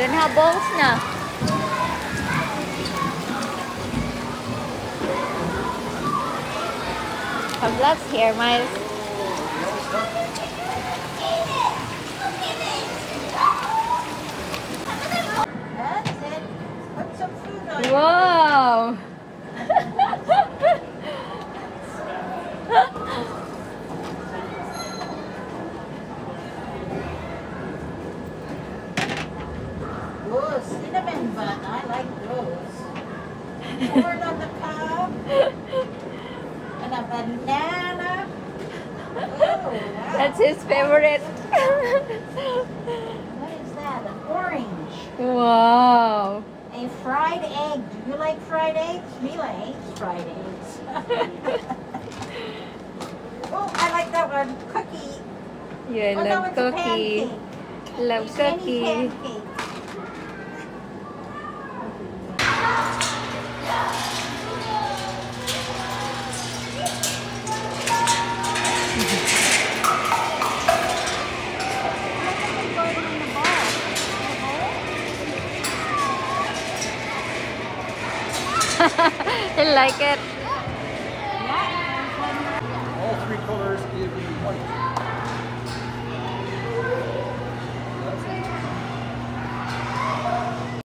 don't have balls na. Have lots here, Miles. That's it. Put some food on it. Wow! Oh, cinnamon bun. I like those. Corn on the cob. And a banana. Oh, wow. That's his favorite. What is that? An orange. Wow! A fried egg. Do you like fried eggs? Mila hates fried eggs. Oh, I like that one. Cookie. You Oh, no, love it's a cookie. pancake. Love A mini cookie. pancake. You like it?